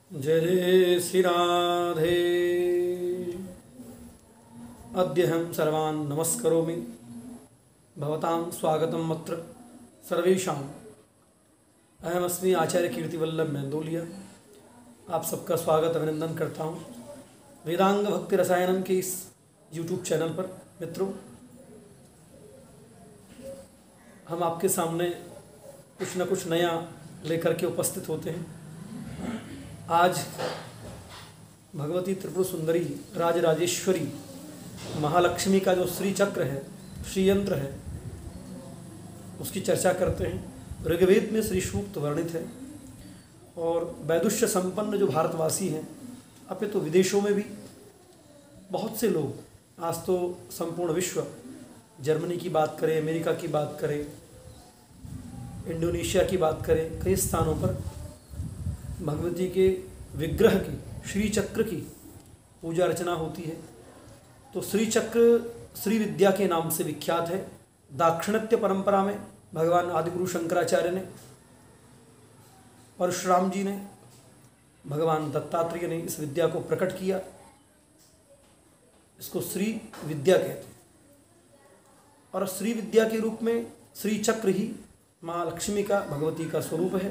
जय जय श्री राधे। अद्यहं सर्वान् नमस्करोमि। भवतां स्वागतम् अत्र सर्वेषाम्। अहमस्मि आचार्य कीर्तिवल्लभ मेंदोलिया। आप सबका स्वागत अभिनंदन करता हूँ वेदांग भक्ति रसायनम के इस YouTube चैनल पर। मित्रों, हम आपके सामने कुछ न कुछ नया लेकर के उपस्थित होते हैं। आज भगवती त्रिपुर सुंदरी राजराजेश्वरी महालक्ष्मी का जो श्री चक्र है, श्री यंत्र है, उसकी चर्चा करते हैं। ऋग्वेद में श्री सूक्त वर्णित है और वैदुष्य संपन्न जो भारतवासी हैं, अपितु तो विदेशों में भी बहुत से लोग, आज तो संपूर्ण विश्व, जर्मनी की बात करें, अमेरिका की बात करें, इंडोनेशिया की बात करें, कई स्थानों पर भगवती के विग्रह की, श्री चक्र की पूजा अर्चना होती है। तो श्री चक्र श्री विद्या के नाम से विख्यात है। दाक्षिणात्य परंपरा में भगवान आदिगुरु शंकराचार्य ने, परशुराम जी ने, भगवान दत्तात्रेय ने इस विद्या को प्रकट किया। इसको श्री विद्या कहते हैं। और श्री विद्या के रूप में श्री चक्र ही माँ लक्ष्मी का, भगवती का स्वरूप है।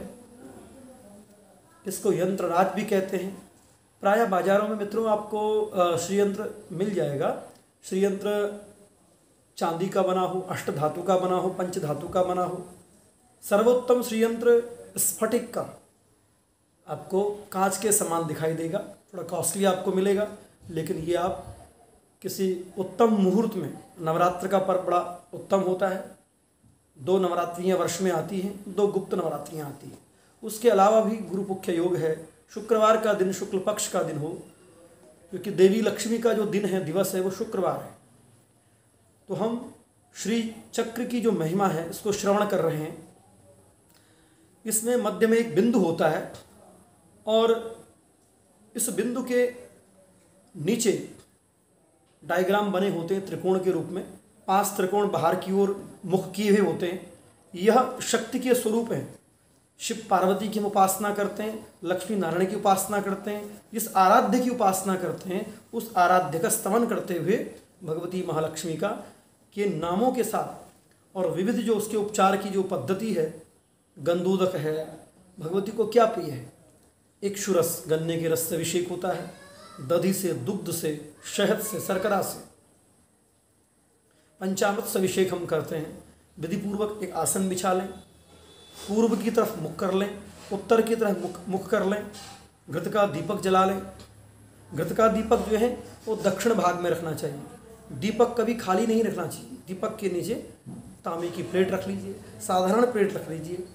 इसको यंत्र राज भी कहते हैं। प्रायः बाजारों में मित्रों आपको श्री यंत्र मिल जाएगा। श्री यंत्र चांदी का बना हो, अष्ट धातु का बना हो, पंच धातु का बना हो। सर्वोत्तम श्री यंत्र स्फटिक का आपको कांच के समान दिखाई देगा। थोड़ा कॉस्टली आपको मिलेगा, लेकिन ये आप किसी उत्तम मुहूर्त में, नवरात्र का पर्व बड़ा उत्तम होता है। 2 नवरात्रियाँ वर्ष में आती हैं, 2 गुप्त नवरात्रियाँ आती हैं। उसके अलावा भी गुरु मुख्य योग है। शुक्रवार का दिन शुक्ल पक्ष का दिन हो, क्योंकि देवी लक्ष्मी का जो दिन है, दिवस है, वो शुक्रवार है। तो हम श्री चक्र की जो महिमा है, इसको श्रवण कर रहे हैं। इसमें मध्य में एक बिंदु होता है और इस बिंदु के नीचे डायग्राम बने होते हैं त्रिकोण के रूप में। 5 त्रिकोण बाहर की ओर मुख किए हुए होते हैं। यह शक्ति के स्वरूप है। शिव पार्वती की हम उपासना करते हैं, लक्ष्मी नारायण की उपासना करते हैं। जिस आराध्य की उपासना करते हैं, उस आराध्य का स्तवन करते हुए भगवती महालक्ष्मी का के नामों के साथ और विविध जो उसके उपचार की जो पद्धति है, गंधोदक है, भगवती को क्या प्रिय है, इक्षुरस, गन्ने के रस से अभिषेक होता है, दधि से, दुग्ध से, शहद से, शर्करा से, पंचामृत से अभिषेक हम करते हैं। विधिपूर्वक एक आसन बिछा लें, पूर्व की तरफ मुख कर लें, उत्तर की तरफ मुख कर लें, घृत का दीपक जला लें। घृत का दीपक जो है वो दक्षिण भाग में रखना चाहिए। दीपक कभी खाली नहीं रखना चाहिए। दीपक के नीचे तांबे की प्लेट रख लीजिए, साधारण प्लेट रख लीजिए।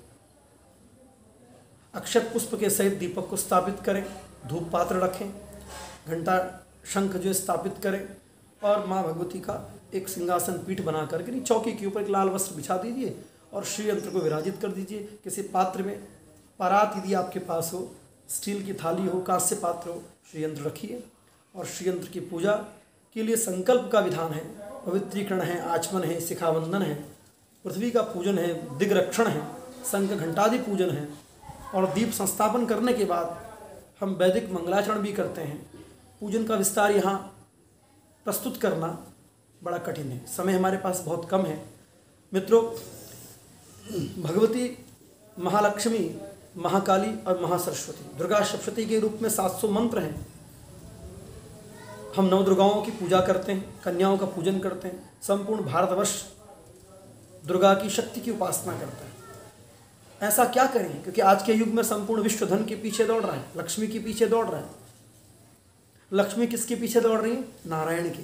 अक्षत पुष्प के सहित दीपक को स्थापित करें, धूप पात्र रखें, घंटा शंख जो स्थापित करें और माँ भगवती का एक सिंहासन पीठ बना करके चौकी के ऊपर एक लाल वस्त्र बिछा दीजिए और श्री यंत्र को विराजित कर दीजिए। किसी पात्र में, परात यदि आपके पास हो, स्टील की थाली हो, कांस्य पात्र हो, श्री यंत्र रखिए। और श्री यंत्र की पूजा के लिए संकल्प का विधान है, पवित्रीकरण है, आचमन है, शिखावंदन है, पृथ्वी का पूजन है, दिग्रक्षण है, शंख घंटादि पूजन है। और दीप संस्थापन करने के बाद हम वैदिक मंगलाचरण भी करते हैं। पूजन का विस्तार यहाँ प्रस्तुत करना बड़ा कठिन है, समय हमारे पास बहुत कम है। मित्रों, भगवती महालक्ष्मी, महाकाली और महासरस्वती, दुर्गा सप्तशती के रूप में 700 मंत्र हैं। हम 9 दुर्गाओं की पूजा करते हैं, कन्याओं का पूजन करते हैं। संपूर्ण भारतवर्ष दुर्गा की शक्ति की उपासना करता है। ऐसा क्या करें, क्योंकि आज के युग में संपूर्ण विश्व धन के पीछे दौड़ रहा है, लक्ष्मी के पीछे दौड़ रहा है। लक्ष्मी किसके पीछे दौड़ रही है? नारायण की।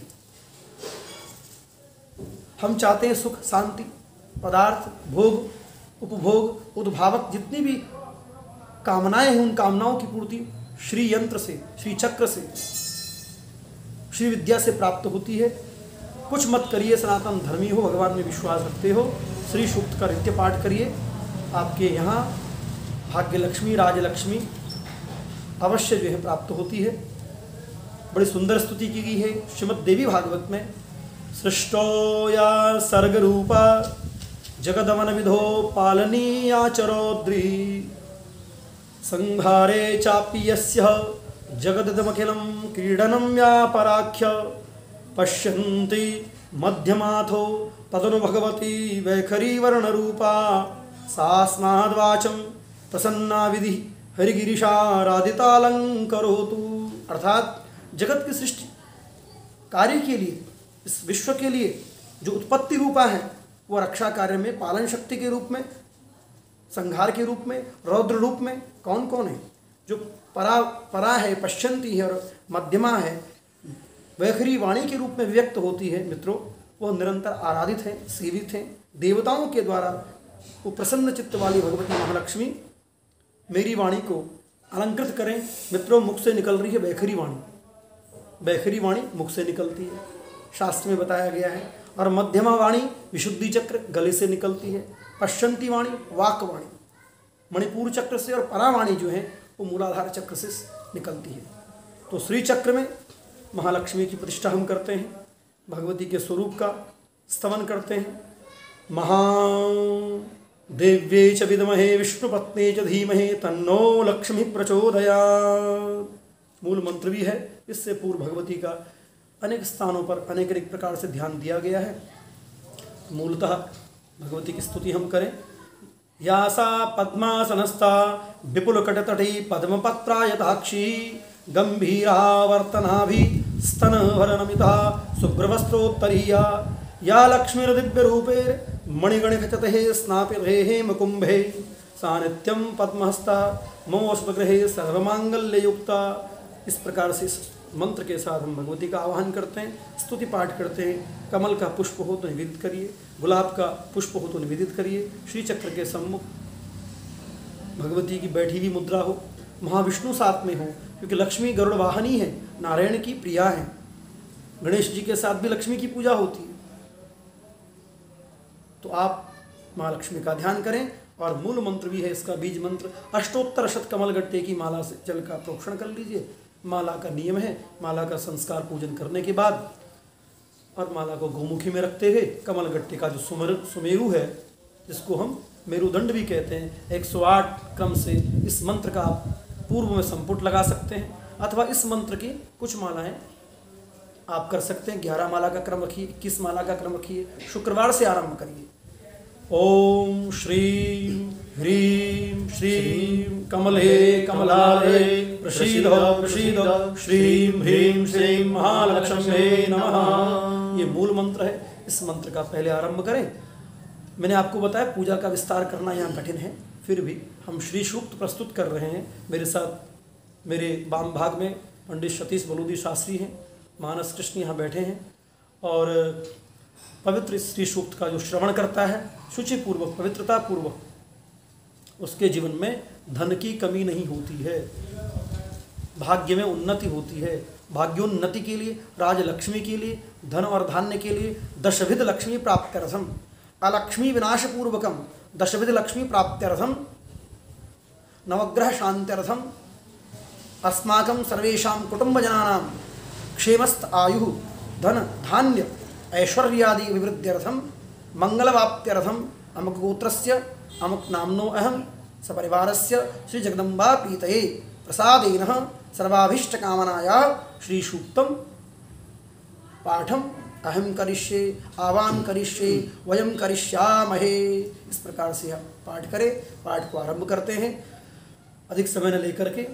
हम चाहते हैं सुख, शांति, पदार्थ, भोग, उपभोग, उद्भावक जितनी भी कामनाएं हैं, उन कामनाओं की पूर्ति श्री यंत्र से, श्री चक्र से, श्री विद्या से प्राप्त होती है। कुछ मत करिए, सनातन धर्मी हो, भगवान में विश्वास रखते हो, श्री सूक्त का नित्य पाठ करिए। आपके यहाँ भाग्य लक्ष्मी, राजलक्ष्मी अवश्य जो है प्राप्त होती है। बड़ी सुंदर स्तुति की गई है श्रीमद् देवी भागवत में। सृष्टो या सर्ग रूपा जगदमन विधो पालनीया चरोद्री संहारे चापि यस्य जगदिदमखिलं क्रीडनं व्यापराख्य पश्यन्ति मध्यमाथो तदनु भगवती वैखरी वर्णरूपा सा स्नाद्वाचं प्रसन्ना विधि हरिगिरिशाराधितालंकरोतु। अर्थात जगत की सृष्टि कार्य के लिए, इस विश्व के लिए जो उत्पत्ति रूपा है वो रक्षा कार्य में पालन शक्ति के रूप में, संहार के रूप में, रौद्र रूप में कौन कौन है? जो परा है, पश्यंती है और मध्यमा है, वैखरी वाणी के रूप में व्यक्त होती है मित्रों, वो निरंतर आराधित हैं, सेवित हैं देवताओं के द्वारा। वो प्रसन्न चित्त वाली भगवती महालक्ष्मी मेरी वाणी को अलंकृत करें। मित्रों, मुख से निकल रही है वैखरी वाणी, वैखरी वाणी मुख से निकलती है, शास्त्र में बताया गया है। और मध्यमा वाणी विशुद्धि चक्र गले से निकलती है, पश्यंती वाणी वाक वाणी मणिपुर चक्र से, और परावाणी जो है वो मूलाधार चक्र से निकलती है। तो श्री चक्र में महालक्ष्मी की प्रतिष्ठा हम करते हैं, भगवती के स्वरूप का स्तवन करते हैं। महादेव्ये च विद्महे विष्णुपत्ने च धीमहि तन्नो लक्ष्मी प्रचोदयात्। मूल मंत्र भी है। इससे पूर्व भगवती का अनेक स्थानों पर अनेक अनेक प्रकार से ध्यान दिया गया है। मूलतः भगवती की स्तुति हम करें। यासा पद्मासनस्था विपुलकटतटी पद्मपत्रायताक्षी गंभीरावर्तनाभि स्तनभरनमिता शुभ्रवस्त्रोत्तरीया या लक्ष्मीर्दिव्यरूपेर मणिगणिखचिते स्नापिते हेमकुंभे सा नित्यं पद्महस्ता मोऽस्मगृहे सर्वमांगल्ययुक्ता। इस प्रकार से इस मंत्र के साथ हम भगवती का आवाहन करते हैं, स्तुति पाठ करते हैं। कमल का पुष्प हो तो निवेदित करिए, गुलाब का पुष्प हो तो निवेदित करिए। श्री चक्र के सम्मुख भगवती की बैठी हुई मुद्रा हो, महाविष्णु साथ में हो, क्योंकि लक्ष्मी गरुड़ वाहनी है, नारायण की प्रिया है। गणेश जी के साथ भी लक्ष्मी की पूजा होती है। तो आप महालक्ष्मी का ध्यान करें। और मूल मंत्र भी है इसका, बीज मंत्र, अष्टोत्तर शत कमल गट्टे की माला से जल का प्रोक्षण कर लीजिए। माला का नियम है, माला का संस्कार पूजन करने के बाद और माला को गोमुखी में रखते हुए कमल गट्टे का जो सुमेरु है, जिसको हम मेरुदंड भी कहते हैं, 108 क्रम से इस मंत्र का आप पूर्व में संपुट लगा सकते हैं, अथवा इस मंत्र की कुछ मालाएं आप कर सकते हैं। 11 माला का क्रम रखिए, 21 माला का क्रम रखिए, शुक्रवार से आरंभ करिए। ओम श्रीं ह्रीं श्रीं कमले कमलालये प्रसीद प्रसीद श्रीं ह्रीं श्रीं महालक्ष्म्ये नमः। ये मूल मंत्र है। इस मंत्र का पहले आरंभ करें। मैंने आपको बताया पूजा का विस्तार करना यहाँ कठिन है, फिर भी हम श्री सूक्त प्रस्तुत कर रहे हैं। मेरे साथ मेरे वाम भाग में पंडित सतीश बलूदी शास्त्री हैं, मानस कृष्ण यहाँ बैठे हैं, और पवित्र श्री सूक्त का जो श्रवण करता है शुचिपूर्वक, पवित्रता पूर्वक, उसके जीवन में धन की कमी नहीं होती है, भाग्य में उन्नति होती है। भाग्योन्नति के लिए, राजलक्ष्मी के लिए, धन और धान्य के लिए दशविध लक्ष्मी प्राप्त्यर्थम अलक्ष्मी विनाशपूर्वकम दशविध लक्ष्मी प्राप्त्यर्थम नवग्रह शांत्यर्थम अस्माकं सर्वेषां कुटुंबजनानां क्षेमस्त आयु धन धान्य ऐश्वर्यादि विवृद्ध्यर्थम मंगलवाप्त्यर्थम अमुक गोत्रस्य अमुक नामनो अहम सपरिवारस्य श्री जगदम्बा प्रीतये प्रसादेन सर्वाभीष्ट कामनाया श्री सूक्तम पाठम अहम करिष्ये आवाहन करिष्ये वयम करिष्यामहे। इस प्रकार से आप पाठ करें। पाठ को आरंभ करते हैं अधिक समय न लेकर के।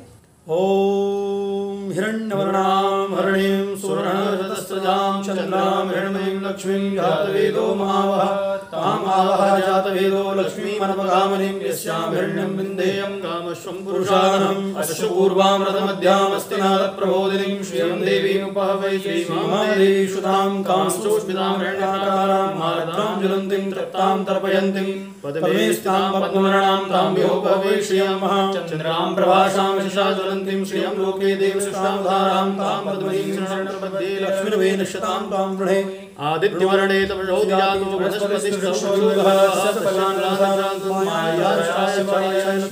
ओम हिरण्यवर्णां हरिणीं सुवर्णरजतस्रजां चन्द्रां हिरण्मयीं लक्ष्मीं जातवेदो महावः ताम् आवह जातवेदो लक्ष्मीमनपगामिनीं यस्यां हिरण्यं विन्देयं कामश्वं पुरुषाणम् अश्वपूर्वां रथमध्यामस्तिनाथप्रबोधिनीं श्रियं देवीं उपहवै श्रीमादेवी सुतां कांश्चोष्मितां हिरण्याकारां महारद्रां ज्वलन्तीं तृप्तां तर्पयन्तीं पद्मेस्तां पद्मवर्णां तां विहोपहवै श्रियं चन्द्रां प्रभासां यशसा ज्वलन्तीं श्रियं लोके देवसृष्टां धारां तां पद्मनीं शरणप्रपद्ये लक्ष्मीर्वे नश्यतां तां वृणे आदित्यवर्णे तपजोजातो बृहस्पतिश्चक्षुर्गः सत्पशान् राधान्तु मायाशाय लक्ष्मी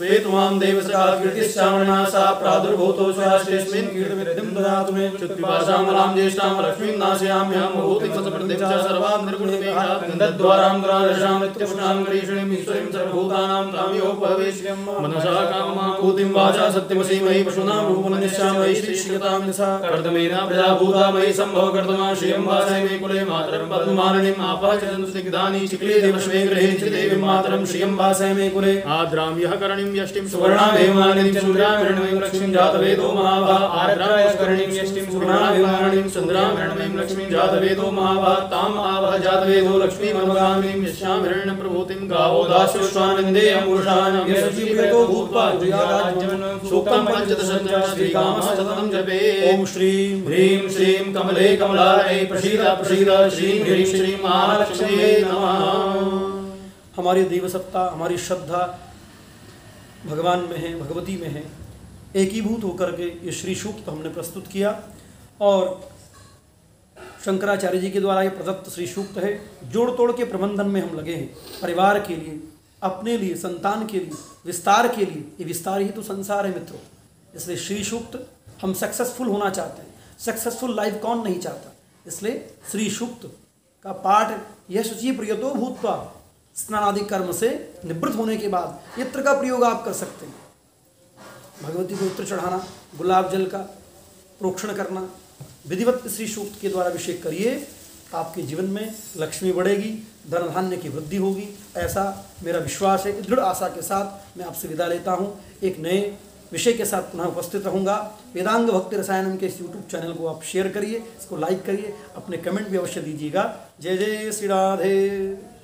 त्वां देवसकाकीर्तिश्चामणा सा प्रादुर्भूतो स्वाश्रेष्मिन् कीर्तिवृद्धिं ददातु मे चुक्तिपाशामलां ज्येष्ठां लक्ष्मीं नाशयाम्यहं भूतिं सतप्रतिं च सर्वां निर्गुणमेघा गन्धद्वारां दुरादर्शां नित्यपुष्णां गरीषणीं ईश्वरीं सर्वभूतानां तामियोपवेश्यं मनसा काममाभूतिं वाचा सत्यमसीमयि पशूनां रूपमनिश्चामयि श्रीश्रियतां निशा कर्दमेन प्रजाभूता मयि सम्भव कर्दमा श्रियं वासय मे कुले मातरं पद्ममालिनीम् आपः च स्निग्धानि चिक्ले देवश्वे गृहे देवीं मातरं श्रियं वासय मे कुले आद्रां यः करणीं यष्टिं सुवर्णामेवानिं चन्द्रामिरणीं लक्ष्मीं जातवेदो महाभाग आद्रां यः करणीं यष्टिं सुवर्णामेवानिं चन्द्रामिरणीं लक्ष्मीं जातवेदो महाभाग ताम् आवह जातवेदो लक्ष्मीमनुगामिनीं यस्यामिरणं प्रभूतिं गावो दास्युष्वानन्दे अमूषान् यशजीवतो भूत्वा जुयादाज्यं सूक्तं पञ्चदशं च श्रीकामः सततं जपे ओम श्रीं ह्रीं श्रीं कमले कमलाय प्रसीद प्रसीद श्रीं ह्रीं श्रीं महालक्ष्म्यै नमः। हमारी देव सत्ता, हमारी श्रद्धा भगवान में है, भगवती में है। एकीभूत होकर के ये श्री सूक्त हमने प्रस्तुत किया और शंकराचार्य जी के द्वारा ये प्रदत्त श्री सूक्त है। जोड़ तोड़ के प्रबंधन में हम लगे हैं, परिवार के लिए, अपने लिए, संतान के लिए, विस्तार के लिए। ये विस्तार ही तो संसार है मित्रों। इसलिए श्री सूक्त हम सक्सेसफुल होना चाहते हैं। सक्सेसफुल लाइफ कौन नहीं चाहता। इसलिए श्री सूक्त का पाठ यह शुचि प्रियतो भूत्वा स्नान आदि कर्म से निवृत्त होने के बाद इत्र का प्रयोग आप कर सकते हैं। भगवती को इत्र चढ़ाना, गुलाब जल का प्रोक्षण करना, विधिवत श्री सूक्त के द्वारा अभिषेक करिए। आपके जीवन में लक्ष्मी बढ़ेगी, धन धान्य की वृद्धि होगी, ऐसा मेरा विश्वास है। दृढ़ आशा के साथ मैं आपसे विदा लेता हूँ। एक नए विषय के साथ पुनः उपस्थित रहूँगा। वेदांग भक्ति रसायनम के इस यूट्यूब चैनल को आप शेयर करिए, इसको लाइक करिए, अपने कमेंट भी अवश्य दीजिएगा। जय जय श्री राधे।